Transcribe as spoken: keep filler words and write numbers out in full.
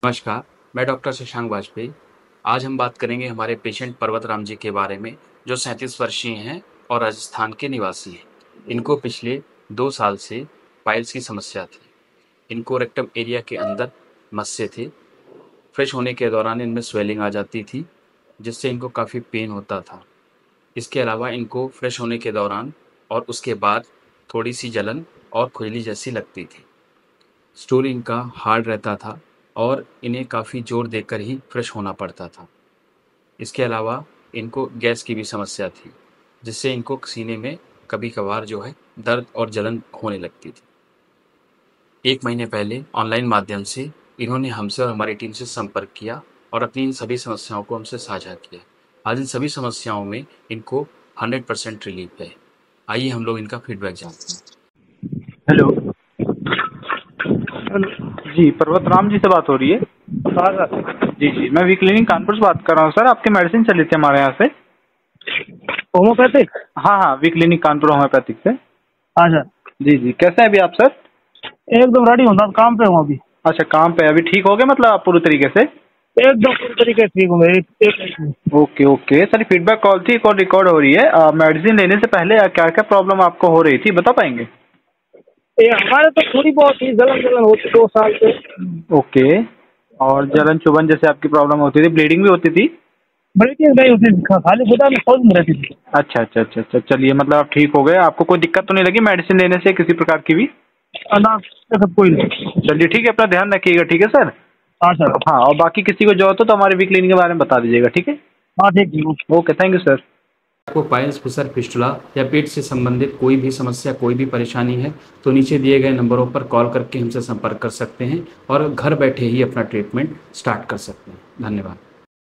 नमस्कार, मैं डॉक्टर शशांक वाजपेयी। आज हम बात करेंगे हमारे पेशेंट पर्वत राम जी के बारे में, जो सैंतीस वर्षीय हैं और राजस्थान के निवासी हैं। इनको पिछले दो साल से पाइल्स की समस्या थी। इनको रेक्टम एरिया के अंदर मस्से थे। फ्रेश होने के दौरान इनमें स्वेलिंग आ जाती थी, जिससे इनको काफ़ी पेन होता था। इसके अलावा इनको फ्रेश होने के दौरान और उसके बाद थोड़ी सी जलन और खुजली जैसी लगती थी। स्टूल इनका हार्ड रहता था और इन्हें काफ़ी जोर देकर ही फ्रेश होना पड़ता था। इसके अलावा इनको गैस की भी समस्या थी, जिससे इनको सीने में कभी-कभार जो है दर्द और जलन होने लगती थी। एक महीने पहले ऑनलाइन माध्यम से इन्होंने हमसे और हमारी टीम से संपर्क किया और अपनी इन सभी समस्याओं को हमसे साझा किया। आज इन सभी समस्याओं में इनको हंड्रेड परसेंट रिलीफ है। आइए हम लोग इनका फीडबैक जानते हैं। हेलो। हेलो। जी, पर्वत राम जी से बात हो रही है? हाँ सर। जी जी, मैं वी क्लिनिक कानपुर से बात कर रहा हूँ सर। आपकी मेडिसिन चली थी हमारे यहाँ से। होम्योपैथिक? हाँ हाँ, वी क्लिनिक कानपुर होम्योपैथिक से। हाँ सर। जी जी, कैसे हैं अभी आप सर? एकदम रेडी हूँ सर, काम पे हूँ अभी। अच्छा, काम पे अभी ठीक हो गए मतलब आप पूरी तरीके से? एकदम पूरी तरीके से ठीक हूँ मैं। एक एक मिनट में। Okay okay sir, feedback call थी, कॉल रिकॉर्ड हो रही है। मेडिसिन लेने से पहले क्या क्या प्रॉब्लम आपको हो रही थी बता पाएंगे? ये हमारे तो थोड़ी बहुत ही जलन जलन होती दो साल से। ओके। और जलन चुभन जैसे आपकी प्रॉब्लम होती थी, ब्लीडिंग भी होती थी? ब्रेकिंग नहीं होती थी, खाली खुदा में फौज में रहती थी। अच्छा अच्छा अच्छा अच्छा, चलिए मतलब आप ठीक हो गए। आपको कोई दिक्कत तो नहीं लगी मेडिसिन लेने से किसी प्रकार की भी? अनाज सब कोई नहीं। चलिए ठीक है, अपना ध्यान रखिएगा। ठीक है सर। हाँ सर। हाँ, और बाकी किसी को जरूरत हो तो हमारे वी क्लिनिक के बारे में बता दीजिएगा। ठीक है। हाँ ठीक है। Okay, thank you sir. आपको पाइल्स, फिशर, फिस्टुला या पेट से संबंधित कोई भी समस्या, कोई भी परेशानी है तो नीचे दिए गए नंबरों पर कॉल करके हमसे संपर्क कर सकते हैं और घर बैठे ही अपना ट्रीटमेंट स्टार्ट कर सकते हैं। धन्यवाद।